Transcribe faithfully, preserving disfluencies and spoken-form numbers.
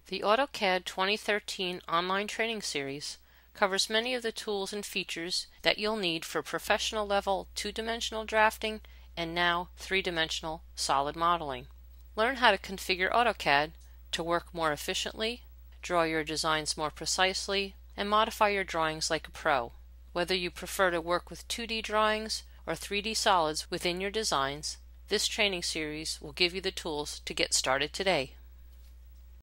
The AutoCAD twenty thirteen online training series covers many of the tools and features that you'll need for professional level two-dimensional drafting and now three-dimensional solid modeling. Learn how to configure AutoCAD to work more efficiently, draw your designs more precisely, and modify your drawings like a pro. Whether you prefer to work with two D drawings or three D solids within your designs, this training series will give you the tools to get started today.